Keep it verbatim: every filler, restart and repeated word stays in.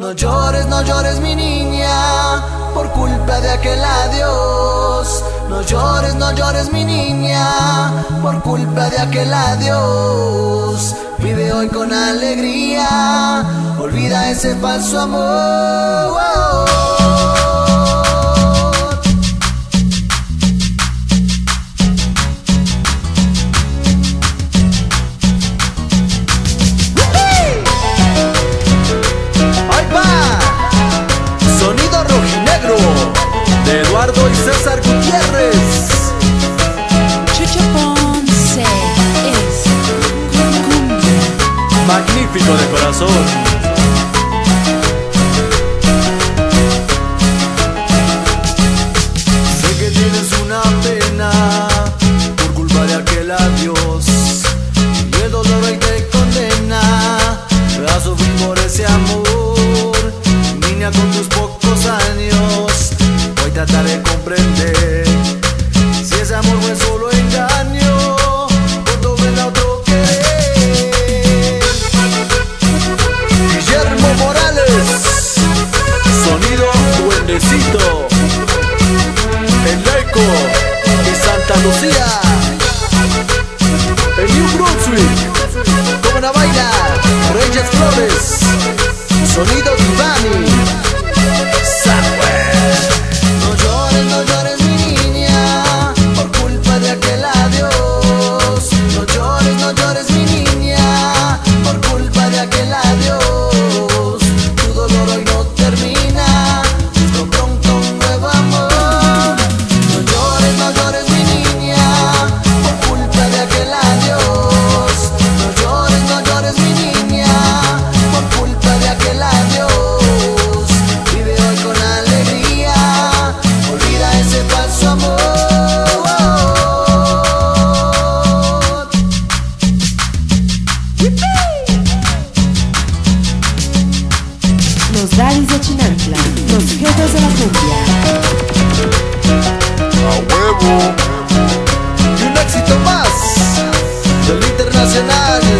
No llores, no llores mi niña, por culpa de aquel adiós. No llores, no llores mi niña, por culpa de aquel adiós. Vive hoy con alegría, olvida ese falso amor. De Eduardo y César Gutiérrez. Chucho Ponce es cumbia. Magnífico de corazón. Sé que tienes una pena por culpa de aquel adiós, y el dolor hoy te condena a sufrir por ese amor. Niña, con tus pocos años hoy tratar de comprender si ese amor fue solo engaño o tuve otro querer. Guillermo Morales, sonido Duendecito, el Eco y Santa Lucía, el New Brunswick, como una baila, Reyes Flores, sonido Divani. No llores, no llores mi niña, por culpa de aquel adiós. No llores, no llores mi niña, por culpa de aquel adiós. Tu dolor hoy no termina, busca pronto un nuevo amor. No llores, no llores mi niña, por culpa de aquel adiós. No llores, no llores mi niña, por culpa de aquel adiós. Vive hoy con alegría, olvida ese falso amor. Los daddies de Chinantla, los jefes de la cumbia. ¡A huevo! Y un éxito más del internacional.